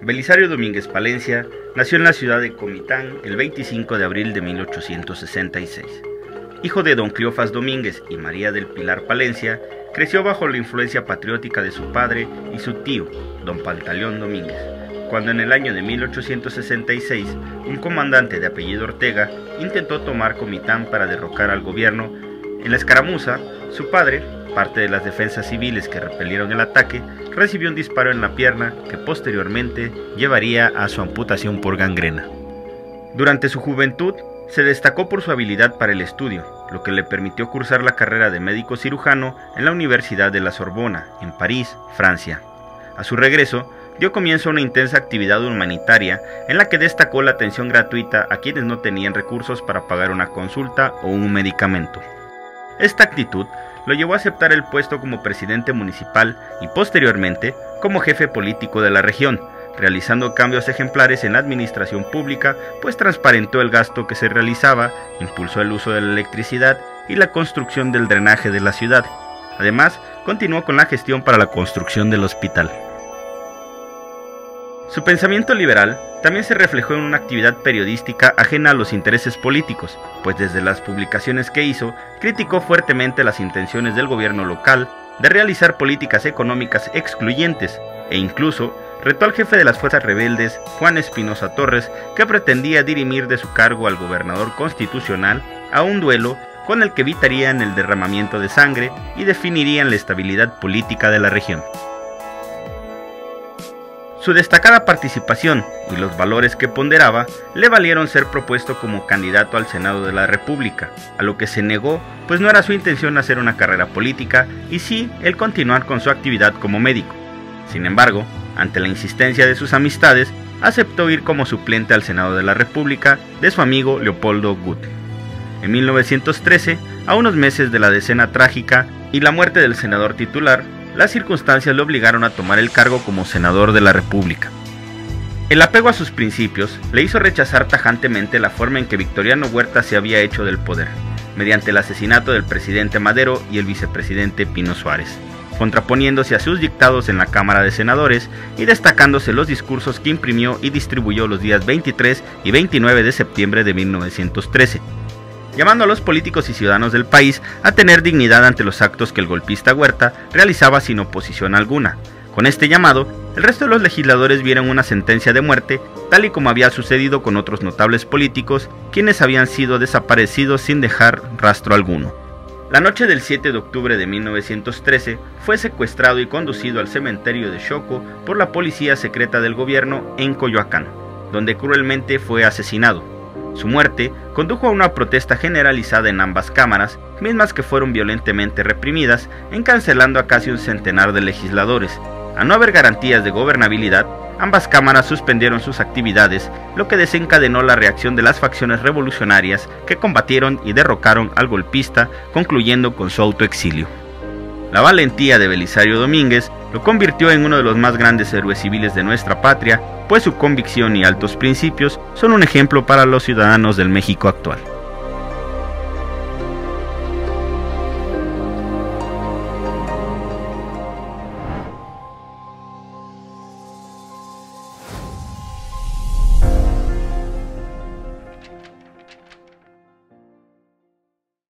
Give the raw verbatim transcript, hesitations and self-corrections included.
Belisario Domínguez Palencia nació en la ciudad de Comitán el veinticinco de abril de mil ochocientos sesenta y seis. Hijo de don Cleofás Domínguez y María del Pilar Palencia, creció bajo la influencia patriótica de su padre y su tío, don Pantaleón Domínguez, cuando en el año de mil ochocientos sesenta y seis un comandante de apellido Ortega intentó tomar Comitán para derrocar al gobierno. En la escaramuza, su padre, parte de las defensas civiles que repelieron el ataque, recibió un disparo en la pierna que posteriormente llevaría a su amputación por gangrena. Durante su juventud, se destacó por su habilidad para el estudio, lo que le permitió cursar la carrera de médico cirujano en la Universidad de la Sorbona, en París, Francia. A su regreso, dio comienzo a una intensa actividad humanitaria en la que destacó la atención gratuita a quienes no tenían recursos para pagar una consulta o un medicamento. Esta actitud lo llevó a aceptar el puesto como presidente municipal y posteriormente como jefe político de la región, realizando cambios ejemplares en la administración pública, pues transparentó el gasto que se realizaba, impulsó el uso de la electricidad y la construcción del drenaje de la ciudad. Además, continuó con la gestión para la construcción del hospital. Su pensamiento liberal también se reflejó en una actividad periodística ajena a los intereses políticos, pues desde las publicaciones que hizo, criticó fuertemente las intenciones del gobierno local de realizar políticas económicas excluyentes, e incluso retó al jefe de las fuerzas rebeldes, Juan Espinosa Torres, que pretendía dirimir de su cargo al gobernador constitucional, a un duelo con el que evitarían el derramamiento de sangre y definirían la estabilidad política de la región. Su destacada participación y los valores que ponderaba le valieron ser propuesto como candidato al Senado de la República, a lo que se negó, pues no era su intención hacer una carrera política y sí el continuar con su actividad como médico. Sin embargo, ante la insistencia de sus amistades, aceptó ir como suplente al Senado de la República de su amigo Leopoldo Gute. En mil novecientos trece, a unos meses de la decena trágica y la muerte del senador titular, las circunstancias le obligaron a tomar el cargo como senador de la República. El apego a sus principios le hizo rechazar tajantemente la forma en que Victoriano Huerta se había hecho del poder, mediante el asesinato del presidente Madero y el vicepresidente Pino Suárez, contraponiéndose a sus dictados en la Cámara de Senadores y destacándose los discursos que imprimió y distribuyó los días veintitrés y veintinueve de septiembre de mil novecientos trece. Llamando a los políticos y ciudadanos del país a tener dignidad ante los actos que el golpista Huerta realizaba sin oposición alguna. Con este llamado, el resto de los legisladores vieron una sentencia de muerte, tal y como había sucedido con otros notables políticos, quienes habían sido desaparecidos sin dejar rastro alguno. La noche del siete de octubre de mil novecientos trece, fue secuestrado y conducido al cementerio de Xoco por la policía secreta del gobierno en Coyoacán, donde cruelmente fue asesinado. Su muerte condujo a una protesta generalizada en ambas cámaras, mismas que fueron violentamente reprimidas, encarcelando a casi un centenar de legisladores. A no haber garantías de gobernabilidad, ambas cámaras suspendieron sus actividades, lo que desencadenó la reacción de las facciones revolucionarias que combatieron y derrocaron al golpista, concluyendo con su autoexilio. La valentía de Belisario Domínguez lo convirtió en uno de los más grandes héroes civiles de nuestra patria, pues su convicción y altos principios son un ejemplo para los ciudadanos del México actual.